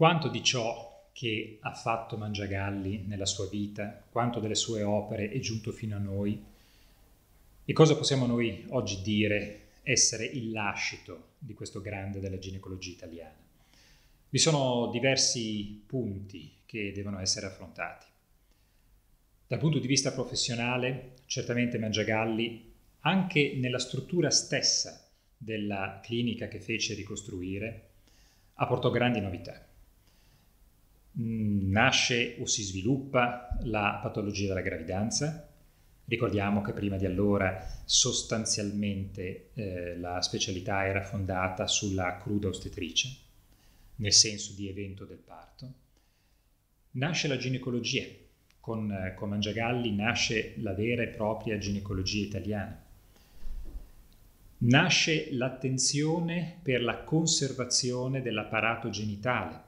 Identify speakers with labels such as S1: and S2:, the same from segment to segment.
S1: Quanto di ciò che ha fatto Mangiagalli nella sua vita, quanto delle sue opere è giunto fino a noi e cosa possiamo noi oggi dire essere il lascito di questo grande della ginecologia italiana? Vi sono diversi punti che devono essere affrontati. Dal punto di vista professionale, certamente Mangiagalli, anche nella struttura stessa della clinica che fece ricostruire, apportò grandi novità. Nasce o si sviluppa la patologia della gravidanza. Ricordiamo che prima di allora sostanzialmente la specialità era fondata sulla cruda ostetrice, nel senso di evento del parto. Nasce la ginecologia, con Mangiagalli nasce la vera e propria ginecologia italiana. Nasce l'attenzione per la conservazione dell'apparato genitale.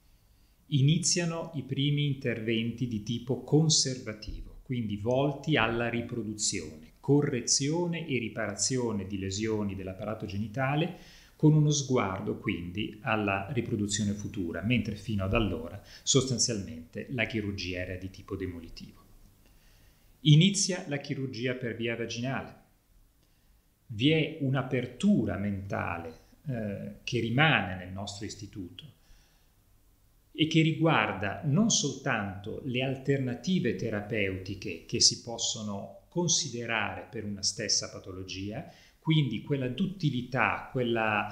S1: Iniziano i primi interventi di tipo conservativo, quindi volti alla riproduzione, correzione e riparazione di lesioni dell'apparato genitale, con uno sguardo quindi alla riproduzione futura, mentre fino ad allora sostanzialmente la chirurgia era di tipo demolitivo. Inizia la chirurgia per via vaginale. Vi è un'apertura mentale che rimane nel nostro istituto e che riguarda non soltanto le alternative terapeutiche che si possono considerare per una stessa patologia, quindi quella duttilità, quella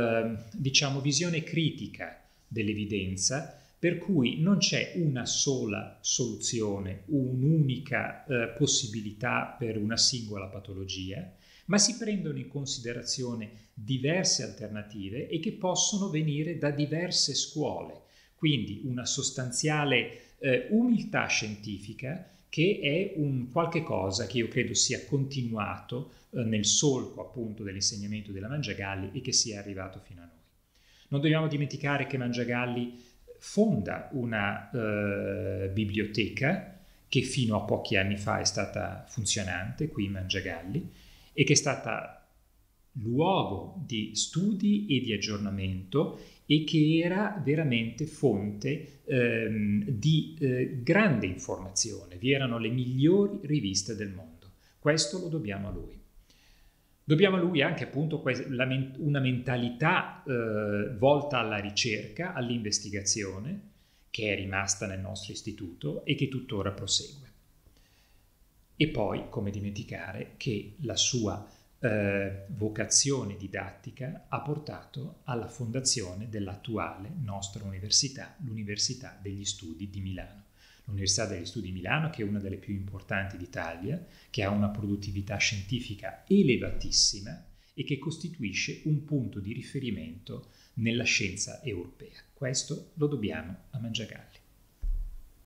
S1: visione critica dell'evidenza, per cui non c'è una sola soluzione, un'unica possibilità per una singola patologia, ma si prendono in considerazione diverse alternative e che possono venire da diverse scuole. Quindi una sostanziale umiltà scientifica che è un qualche cosa che io credo sia continuato nel solco appunto dell'insegnamento della Mangiagalli e che sia arrivato fino a noi. Non dobbiamo dimenticare che Mangiagalli fonda una biblioteca che fino a pochi anni fa è stata funzionante qui in Mangiagalli e che è stata luogo di studi e di aggiornamento e che era veramente fonte di grande informazione. Vi erano le migliori riviste del mondo. Questo lo dobbiamo a lui. Dobbiamo a lui anche appunto una mentalità volta alla ricerca, all'investigazione, che è rimasta nel nostro istituto e che tuttora prosegue. E poi, come dimenticare, che la sua vocazione didattica ha portato alla fondazione dell'attuale nostra università, l'Università degli Studi di Milano. L'Università degli Studi di Milano, che è una delle più importanti d'Italia, che ha una produttività scientifica elevatissima e che costituisce un punto di riferimento nella scienza europea. Questo lo dobbiamo a Mangiagalli.